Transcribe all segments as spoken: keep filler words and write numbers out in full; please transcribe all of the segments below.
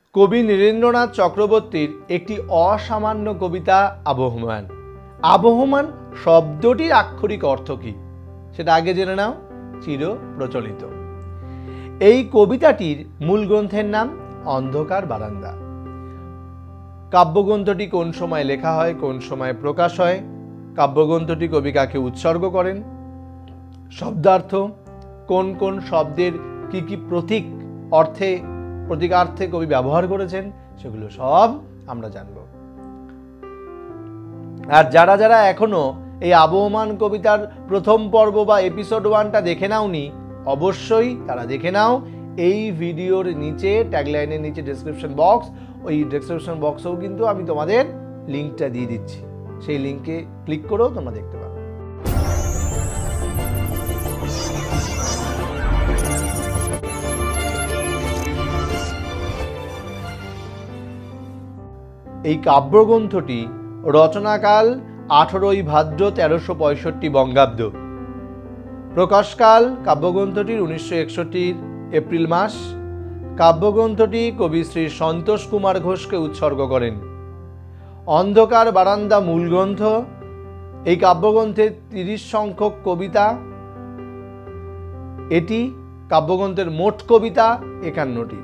কবি নীরেন্দ্রনাথ চক্রবর্তীর একটি অসামান্য কবিতা আবহমান। আবহমান শব্দটির আক্ষরিক অর্থ কি সেটা আগে জেনে নাও। চির প্রচলিত। এই কবিতাটির মূল গ্রন্থের নাম অন্ধকার বারান্দা। কাব্যগ্রন্থটি কোন সময় লেখা হয়, কোন সময় প্রকাশ হয়, কাব্যগ্রন্থটি কবি কাকে উৎসর্গ করেন, শব্দার্থ, কোন কোন শব্দের কি কি প্রতীক অর্থে প্রতীকার্থে কবি ব্যবহার করেছেন, সেগুলো সব আমরা জানব। আর যারা যারা এখনো এই আবহমান কবিতার প্রথম পর্ব বা এপিসোড ওয়ানটা দেখে নাওনি, অবশ্যই তারা দেখে নাও। এই ভিডিওর নিচে ট্যাগলাইনের নিচে ডেসক্রিপশন বক্স, ওই ডেসক্রিপশন বক্সেও কিন্তু আমি তোমাদের লিঙ্কটা দিয়ে দিচ্ছি। সেই লিঙ্কে ক্লিক করেও তোমরা দেখতে পাবে। এই কাব্যগ্রন্থটি রচনাকাল আঠারোই ভাদ্র তেরোশো পঁয়ষট্টি বঙ্গাব্দ। প্রকাশকাল কাব্যগ্রন্থটির উনিশশো একষট্টির এপ্রিল মাস। কাব্যগ্রন্থটি কবি শ্রী সন্তোষ কুমার ঘোষকে উৎসর্গ করেন। অন্ধকার বারান্দা মূল গ্রন্থ। এই কাব্যগ্রন্থের তিরিশ সংখ্যক কবিতা। এটি কাব্যগ্রন্থের মোট কবিতা একান্নটি।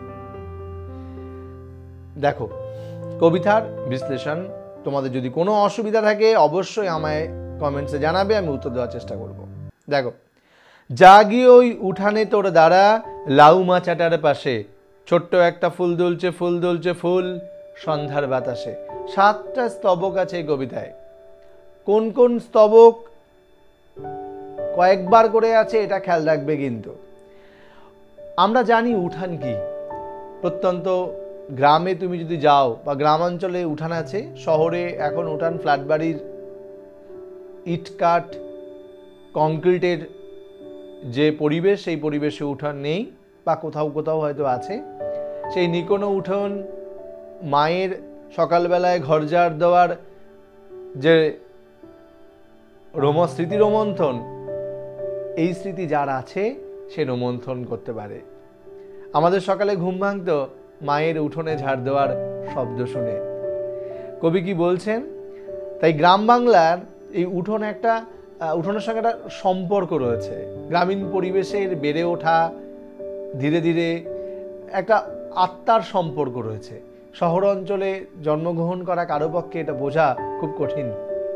দেখো, কবিতার বিশ্লেষণ। তোমাদের যদি কোনো অসুবিধা থাকে অবশ্যই আমায় কমেন্টসে জানাবে, আমি উত্তর দেওয়ার চেষ্টা করব। দেখো, জাগি ওই উঠানে তোর দ্বারা লাউ মাচাটার পাশে, ছোট্ট একটা ফুল দুলছে ফুল দুলছে ফুল সন্ধ্যার বাতাসে। সাতটা স্তবক আছে এই কবিতায়। কোন কোন স্তবক কয়েকবার করে আছে এটা খেয়াল রাখবে। কিন্তু আমরা জানি উঠান কি। প্রত্যন্ত গ্রামে তুমি যদি যাও বা গ্রামাঞ্চলে উঠান আছে, শহরে এখন উঠান ফ্ল্যাট বাড়ির ইটকাট কংক্রিটের যে পরিবেশ, সেই পরিবেশে উঠান নেই বা কোথাও কোথাও হয়তো আছে। সেই নিকোনো উঠোন, মায়ের সকালবেলায় ঘরঝাড় দেওয়ার যে রোম স্মৃতি রোমন্থন, এই স্মৃতি যার আছে সে রোমন্থন করতে পারে। আমাদের সকালে ঘুম ভাঙতো মায়ের উঠোনে ঝাড় দেওয়ার শব্দ শুনে। কবি কি বলছেন? তাই গ্রাম বাংলার এই উঠোন একটা উঠোনের সঙ্গে একটা সম্পর্ক রয়েছে। গ্রামীণ পরিবেশের বেড়ে ওঠা, ধীরে ধীরে একটা আত্মার সম্পর্ক রয়েছে। শহর অঞ্চলে জন্মগ্রহণ করা কারো পক্ষে এটা বোঝা খুব কঠিন।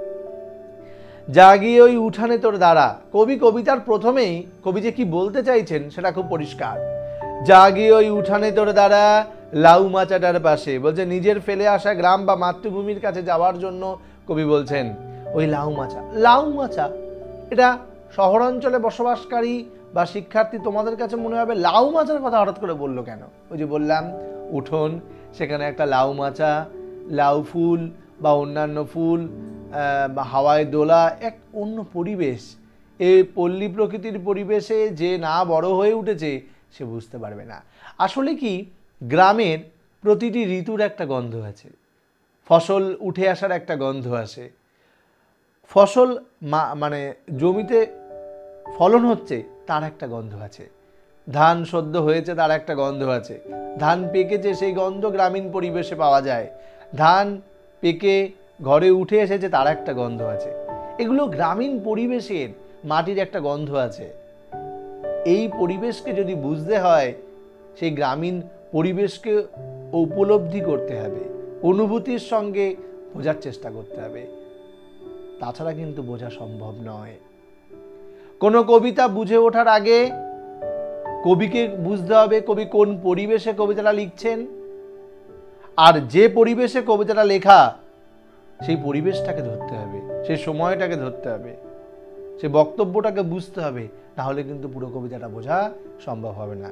জাগি ওই উঠানে তোর দ্বারা। কবি কবিতার প্রথমেই কবি যে কি বলতে চাইছেন সেটা খুব পরিষ্কার। জাগি ওই উঠানে তোর দ্বারা লাউ মাচাটার পাশে, বলছে নিজের ফেলে আসা গ্রাম বা মাতৃভূমির কাছে যাওয়ার জন্য কবি বলছেন ওই লাউ মাচা। লাউ মাচা এটা শহরাঞ্চলে বসবাসকারী বা শিক্ষার্থী তোমাদের কাছে মনে হবে লাউ মাচার কথা হঠাৎ করে বললো কেন? ওই যে বললাম উঠোন, সেখানে একটা লাউ মাচা, লাউ ফুল বা অন্যান্য ফুল বা হাওয়ায় দোলা, এক অন্য পরিবেশ। এই পল্লী প্রকৃতির পরিবেশে যে না বড় হয়ে উঠেছে সে বুঝতে পারবে না। আসলে কি, গ্রামের প্রতিটি ঋতুর একটা গন্ধ আছে। ফসল উঠে আসার একটা গন্ধ আছে। ফসল মানে জমিতে ফলন হচ্ছে তার একটা গন্ধ আছে। ধান সদ্য হয়েছে তার একটা গন্ধ আছে। ধান পেকেছে সেই গন্ধ গ্রামীণ পরিবেশে পাওয়া যায়। ধান পেকে ঘরে উঠে এসেছে তার একটা গন্ধ আছে। এগুলো গ্রামীণ পরিবেশের মাটির একটা গন্ধ আছে। এই পরিবেশকে যদি বুঝতে হয়, সেই গ্রামীণ পরিবেশকে উপলব্ধি করতে হবে, অনুভূতির সঙ্গে বোঝার চেষ্টা করতে হবে। তাছাড়া কিন্তু বোঝা সম্ভব নয়। কোনো কবিতা বুঝে ওঠার আগে কবিকে বুঝতে হবে কবি কোন পরিবেশে কবিতাটা লিখছেন, আর যে পরিবেশে কবিতাটা লেখা সেই পরিবেশটাকে ধরতে হবে, সেই সময়টাকে ধরতে হবে, সেই বক্তব্যটাকে বুঝতে হবে। তাহলে কিন্তু পুরো কবিতাটা বোঝা সম্ভব হবে না।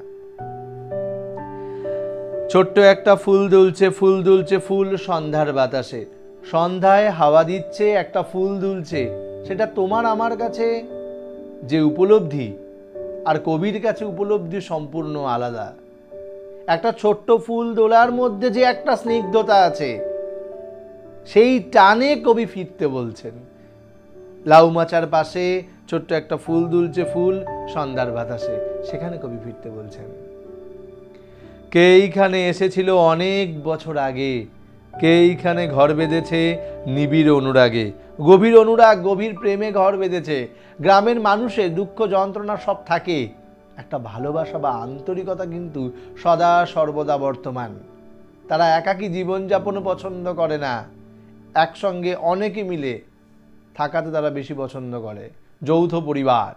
ছোট্ট একটা ফুল দুলছে ফুল দুলছে ফুল সন্ধ্যার বাতাসে। সন্ধ্যায় হাওয়া দিচ্ছে, একটা ফুল দুলছে। সেটা তোমার আমার কাছে যে উপলব্ধি আর কবির কাছে উপলব্ধি সম্পূর্ণ আলাদা। একটা ছোট্ট ফুল দোলার মধ্যে যে একটা স্নিগ্ধতা আছে, সেই টানে কবি ফিরতে বলছেন। লাউ মাচার পাশে ছোট্ট একটা ফুল দুলছে ফুল সন্ধ্যার বাতাসে, সেখানে কবি ফিরতে বলছেন। কে এইখানে এসেছিল অনেক বছর আগে, কে এইখানে ঘর বেঁধেছে নিবিড় অনুরাগে। গভীর অনুরাগ, গভীর প্রেমে ঘর বেঁধেছে। গ্রামের মানুষের দুঃখ যন্ত্রণা সব থাকে, একটা ভালোবাসা বা আন্তরিকতা কিন্তু সদা সর্বদা বর্তমান। তারা একাকী জীবনযাপনও পছন্দ করে না, একসঙ্গে অনেকে মিলে থাকাতে তারা বেশি পছন্দ করে, যৌথ পরিবার।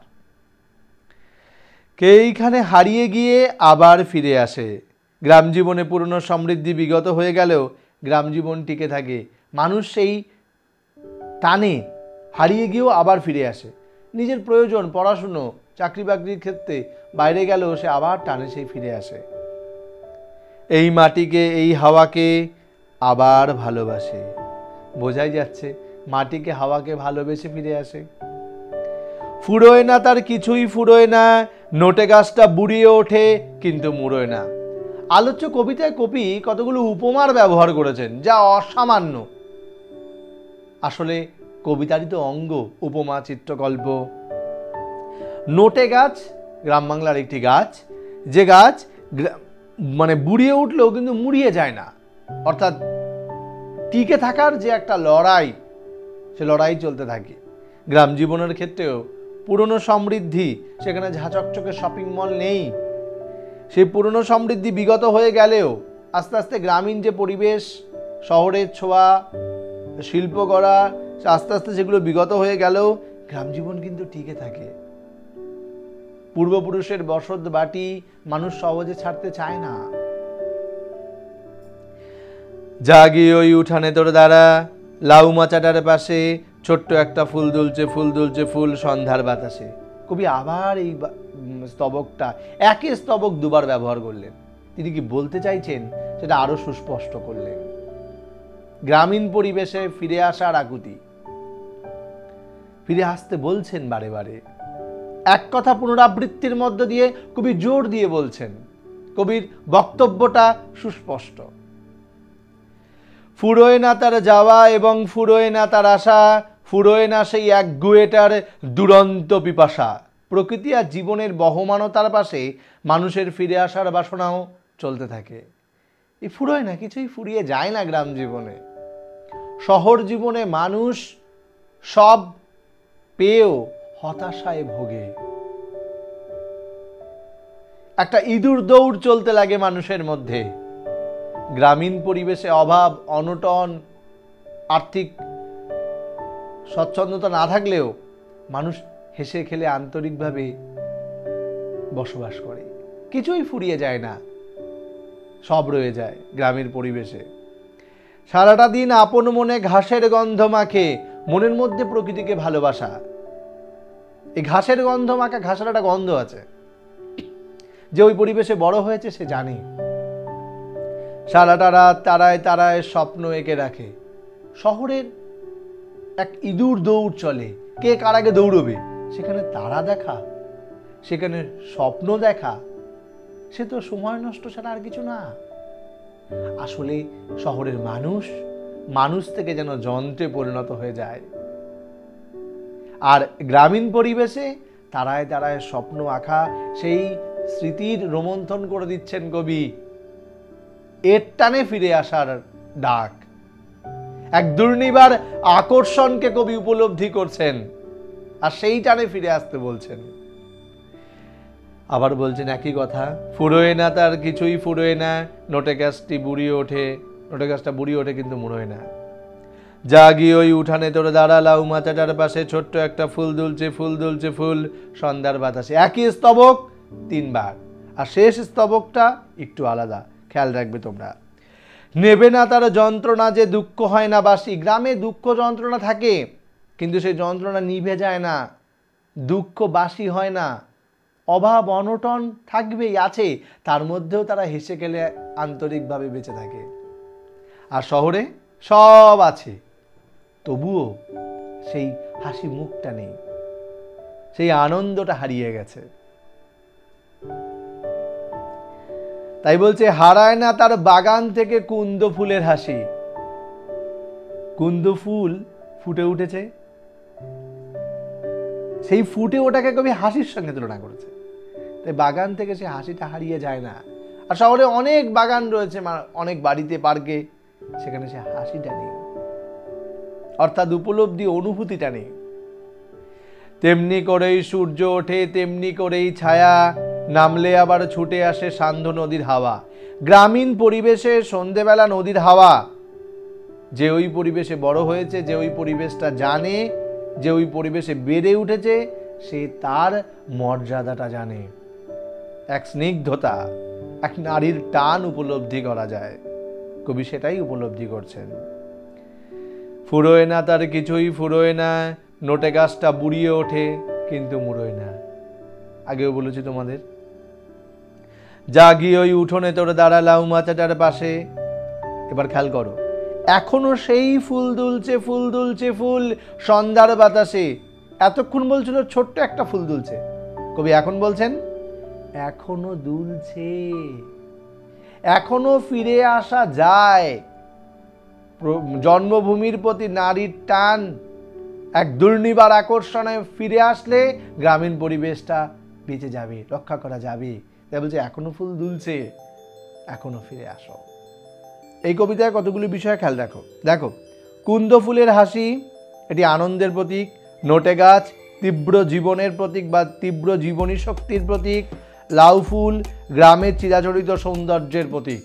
কে এইখানে হারিয়ে গিয়ে আবার ফিরে আসে। গ্রাম জীবনে পুরনো সমৃদ্ধি বিগত হয়ে গেলেও গ্রাম জীবন টিকে থাকে। মানুষ সেই টানে হারিয়ে গিয়েও আবার ফিরে আসে। নিজের প্রয়োজন, পড়াশুনো, চাকরি বাকরির ক্ষেত্রে বাইরে গেলেও সে আবার টানে সেই ফিরে আসে। এই মাটিকে, এই হাওয়াকে আবার ভালোবাসে। বোঝাই যাচ্ছে মাটিকে হাওয়াকে ভালোবেসে ফিরে আসে। ফুরোয় না তার কিছুই, ফুরোয় না, নোটে গাছটা বুড়িয়ে ওঠে কিন্তু মুড়োয় না। আলোচ্য কবিতায় কবি কতগুলো উপমার ব্যবহার করেছেন যা অসামান্য। আসলে কবিতারই তো অঙ্গ উপমা, চিত্রকল্প। নোটে গাছ গ্রাম বাংলার একটি গাছ, যে গাছ মানে বুড়িয়ে উঠলেও কিন্তু মুড়িয়ে যায় না, অর্থাৎ টিকে থাকার যে একটা লড়াই, সে লড়াই চলতে থাকে। গ্রাম জীবনের ক্ষেত্রেও পুরনো সমৃদ্ধি, সেখানে ঝাঁচকচকে শপিং মল নেই, সেই পুরনো সমৃদ্ধি বিগত হয়ে গেলেও আস্তে আস্তে গ্রামীণ যে পরিবেশ, শহরের ছোঁয়া, শিল্প গড়া, আস্তে আস্তে সেগুলো বিগত হয়ে গেলেও গ্রাম জীবন কিন্তু টিকে থাকে। পূর্বপুরুষের বসত বাটি মানুষ সহজে ছাড়তে চায় না। জাগি ওই উঠানে তোর দ্বারা, লাউ মাচাটার পাশে ছোট্ট একটা ফুল দুলছে, ফুল দুলছে ফুল সন্ধ্যার বাতাসে। কবি আবার এই স্তবকটা, একই স্তবক দুবার ব্যবহার করলেন। তিনি কি বলতে চাইছেন সেটা আরো সুস্পষ্ট করলেন। গ্রামীণ পরিবেশে ফিরে আসার আকুতি, ফিরে আসতে বলছেন বারে বারে। এক কথা পুনরাবৃত্তির মধ্য দিয়ে কবি জোর দিয়ে বলছেন। কবির বক্তব্যটা সুস্পষ্ট। ফুরোয় না তার যাওয়া এবং ফুরোয় না তার আশা, ফুরোয় না সেই এক গুয়েটার দুরন্ত পিপাসা। প্রকৃতি আর জীবনের বহমানতার পাশে মানুষের ফিরে আসার বাসনাও চলতে থাকে। এই ফুরোয় না, কিছুই ফুরিয়ে যায় না গ্রাম জীবনে। শহর জীবনে মানুষ সব পেয়েও হতাশায় ভোগে। একটা ইঁদুর দৌড় চলতে লাগে মানুষের মধ্যে। গ্রামীণ পরিবেশে অভাব, অনটন, আর্থিক স্বচ্ছন্দতা না থাকলেও মানুষ হেসে খেলে আন্তরিকভাবে বসবাস করে। কিছুই ফুরিয়ে যায় না, সব রয়ে যায় গ্রামের পরিবেশে। সারাটা দিন আপন মনে ঘাসের গন্ধ মাখে, মনের মধ্যে প্রকৃতিকে ভালোবাসা। এই ঘাসের গন্ধ মাখা, ঘাসের একটা গন্ধ আছে, যে ওই পরিবেশে বড় হয়েছে সে জানে। সারাটা রাত তারায় তারায় স্বপ্ন এঁকে রাখে। শহরের এক ইঁদুর দৌড় চলে, কে কার আগে দৌড়বে। সেখানে তারা দেখা, সেখানে স্বপ্ন দেখা, সে তো সময় নষ্ট ছাড়া আর কিছু না। আসলে শহরের মানুষ মানুষ থেকে যেন যন্ত্রে পরিণত হয়ে যায়। আর গ্রামীণ পরিবেশে তারায় তারায় স্বপ্ন আঁকা, সেই স্মৃতির রোমন্থন করে দিচ্ছেন কবি। এর টানে ফিরে আসার ডাক, এক দুর্নিবার আকর্ষণকে কবি উপলব্ধি করছেন আর সেই টানে ফিরে আসতে বলছেন। আবার বলছেন একই কথা, ফুরোয় না তার কিছুই, ফুরোয় না, নোটে গাছটি বুড়িয়ে ওঠে, নোটে গাছটা বুড়িয়ে ওঠে কিন্তু মুড়োয় না। জাগি ওই উঠানে তোর দাঁড়া, লাউ মাচাটার পাশে ছোট্ট একটা ফুল দুলছে, ফুল দুলছে ফুল সন্ধ্যার বাতাসে। একই স্তবক তিনবার, আর শেষ স্তবকটা একটু আলাদা, খেয়াল রাখবে তোমরা। নেবে না তার যন্ত্রণা যে দুঃখ হয় না বাসি। গ্রামে দুঃখ যন্ত্রণা থাকে, কিন্তু সেই যন্ত্রণা নিভে যায় না, দুঃখ বাসি হয় না। অভাব অনটন থাকবেই, আছে, তার মধ্যেও তারা হেসে খেলে আন্তরিকভাবে বেঁচে থাকে। আর শহরে সব আছে, তবুও সেই হাসি মুখটা নেই, সেই আনন্দটা হারিয়ে গেছে। তাই বলছে হারায় না তার বাগান থেকে কুন্দ ফুলের হাসি। কুন্দ ফুল ফুটে উঠেছে, সেই ফুটে ওটাকে কবি হাসির সঙ্গে তুলনা করেছে। তাই বাগান থেকে সে হাসিটা হারিয়ে যায় না। আর শহরে অনেক বাগান রয়েছে, অনেক বাড়িতে, পার্কে, সেখানে সে হাসিটা নেই, অর্থাৎ উপলব্ধি অনুভূতিটা নেই। তেমনি করেই সূর্য ওঠে, তেমনি করেই ছায়া নামলে আবার ছুটে আসে সান্ধ্য নদীর হাওয়া। গ্রামীণ পরিবেশে সন্ধেবেলা নদীর হাওয়া, যে ওই পরিবেশে বড় হয়েছে, যে ওই পরিবেশটা জানে, যে ওই পরিবেশে বেড়ে উঠেছে, সে তার মর্যাদাটা জানে। এক স্নিগ্ধতা, এক নারীর টান উপলব্ধি করা যায়। কবি সেটাই উপলব্ধি করছেন। ফুরোয় না তার কিছুই, ফুরোয় না, নোটে গাছটা বুড়িয়ে ওঠে কিন্তু মুড়োয় না। আগেও বলেছি তোমাদের। জাগি ওই উঠোনে তোর দাঁড়া লাউ মাচাটার পাশে। এবার খেয়াল করো, এখনো সেই ফুল দুলছে, ফুল দুলছে, ফুল সন্ধ্যার বাতাসে। এতক্ষণ বলছিল ছোট্ট একটা ফুল দুলছে, কবি এখন বলছেন এখনো দুলছে, এখনো ফিরে আসা যায়। জন্মভূমির প্রতি নারীর টান, এক দুর্নিবার আকর্ষণে ফিরে আসলে গ্রামীণ পরিবেশটা বেঁচে যাবে, রক্ষা করা যাবে। তাই বলছে এখনো ফুল দুলছে, এখনো ফিরে আসো। এই কবিতায় কতগুলি বিষয় খেয়াল রাখো। দেখো, কুন্দ ফুলের হাসি, এটি আনন্দের প্রতীক। নোটে গাছ তীব্র জীবনের প্রতীক বা তীব্র জীবনী শক্তির প্রতীক। লাউ ফুল গ্রামের চিরাচরিত সৌন্দর্যের প্রতীক।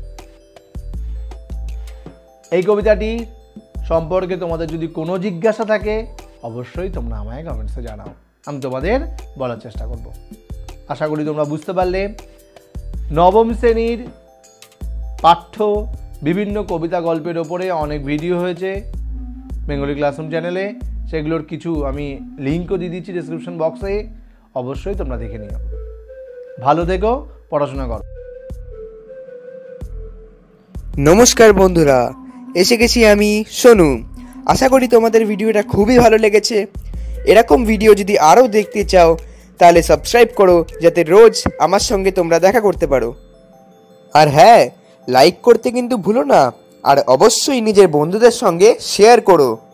এই কবিতাটি সম্পর্কে তোমাদের যদি কোনো জিজ্ঞাসা থাকে অবশ্যই তোমরা আমায় কমেন্টসে জানাও, আমি তোমাদের বলার চেষ্টা করব। আশা করি তোমরা বুঝতে পারলে। নবম শ্রেণীর পাঠ্য বিভিন্ন কবিতা গল্পের ওপরে অনেক ভিডিও হয়েছে বেঙ্গলি ক্লাসরুম চ্যানেলে, সেগুলোর কিছু আমি লিঙ্কও দিয়ে দিচ্ছি ডেসক্রিপশন বক্সে, অবশ্যই তোমরা দেখে নিও। ভালো থেকো, পড়াশোনা করো। নমস্কার বন্ধুরা, এসে গেছি আমি সোনু। আশা করি তোমাদের ভিডিওটা খুবই ভালো লেগেছে। এরকম ভিডিও যদি আরও দেখতে চাও তাহলে সাবস্ক্রাইব করো, যাতে রোজ আমার সঙ্গে তোমরা দেখা করতে পারো। আর হ্যাঁ, লাইক করতে কিন্তু ভুলো না, আর অবশ্যই নিজের বন্ধুদের সঙ্গে শেয়ার করো।